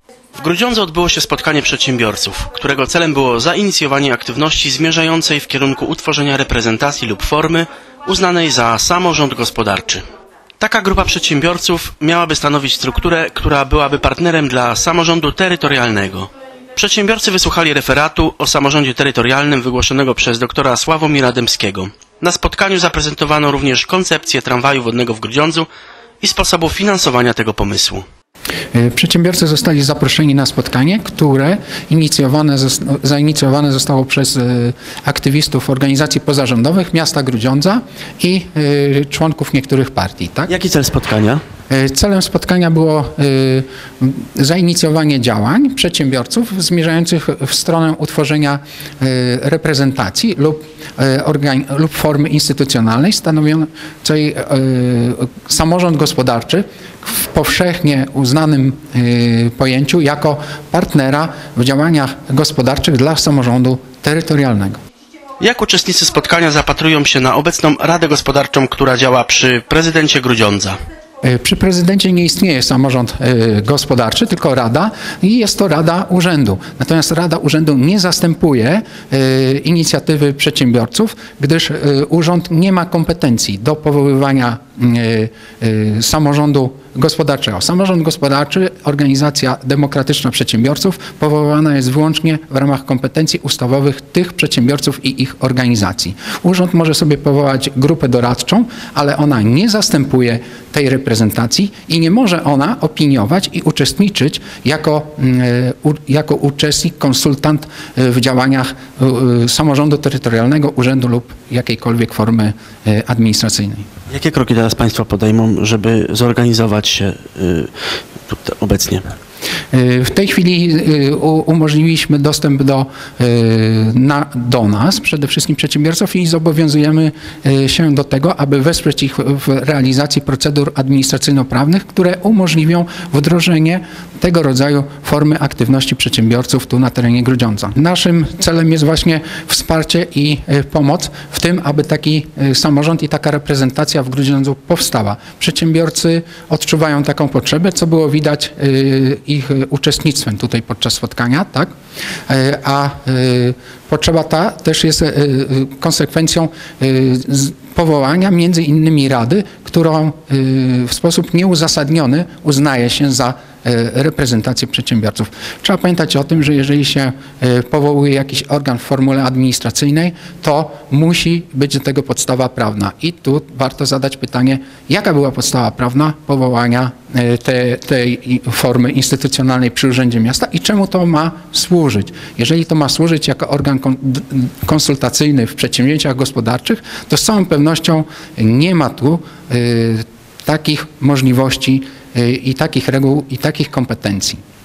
W Grudziądzu odbyło się spotkanie przedsiębiorców, którego celem było zainicjowanie aktywności zmierzającej w kierunku utworzenia reprezentacji lub formy uznanej za samorząd gospodarczy. Taka grupa przedsiębiorców miałaby stanowić strukturę, która byłaby partnerem dla samorządu terytorialnego. Przedsiębiorcy wysłuchali referatu o samorządzie terytorialnym wygłoszonego przez doktora Sławomira Dębskiego. Na spotkaniu zaprezentowano również koncepcję tramwaju wodnego w Grudziądzu i sposobu finansowania tego pomysłu. Przedsiębiorcy zostali zaproszeni na spotkanie, które zainicjowane zostało przez aktywistów organizacji pozarządowych miasta Grudziądza i członków niektórych partii. Tak? Jaki cel spotkania? Celem spotkania było zainicjowanie działań przedsiębiorców zmierzających w stronę utworzenia reprezentacji lub formy instytucjonalnej stanowiącej samorząd gospodarczy w powszechnie uznanym pojęciu jako partnera w działaniach gospodarczych dla samorządu terytorialnego. Jak uczestnicy spotkania zapatrują się na obecną Radę Gospodarczą, która działa przy prezydencie Grudziądza? Przy prezydencie nie istnieje samorząd gospodarczy, tylko rada i jest to rada urzędu. Natomiast rada urzędu nie zastępuje inicjatywy przedsiębiorców, gdyż urząd nie ma kompetencji do powoływania samorządu gospodarczego. Samorząd gospodarczy, organizacja demokratyczna przedsiębiorców powoływana jest wyłącznie w ramach kompetencji ustawowych tych przedsiębiorców i ich organizacji. Urząd może sobie powołać grupę doradczą, ale ona nie zastępuje tej reprezentacji i nie może ona opiniować i uczestniczyć jako uczestnik, konsultant w działaniach samorządu terytorialnego, urzędu lub jakiejkolwiek formy administracyjnej. Jakie kroki teraz państwo podejmą, żeby zorganizować się obecnie? W tej chwili umożliwiliśmy dostęp do nas, przede wszystkim przedsiębiorców, i zobowiązujemy się do tego, aby wesprzeć ich w realizacji procedur administracyjno-prawnych, które umożliwią wdrożenie tego rodzaju formy aktywności przedsiębiorców tu na terenie Grudziądza. Naszym celem jest właśnie wsparcie i pomoc w tym, aby taki samorząd i taka reprezentacja w Grudziądzu powstała. Przedsiębiorcy odczuwają taką potrzebę, co było widać ich uczestnictwem tutaj podczas spotkania, tak? A potrzeba ta też jest konsekwencją powołania między innymi rady, którą w sposób nieuzasadniony uznaje się za reprezentację przedsiębiorców. Trzeba pamiętać o tym, że jeżeli się powołuje jakiś organ w formule administracyjnej, to musi być do tego podstawa prawna. I tu warto zadać pytanie, jaka była podstawa prawna powołania tej formy instytucjonalnej przy Urzędzie Miasta i czemu to ma służyć. Jeżeli to ma służyć jako organ konsultacyjny w przedsięwzięciach gospodarczych, to z całą pewnością nie ma tu takich możliwości i takich reguł i takich kompetencji.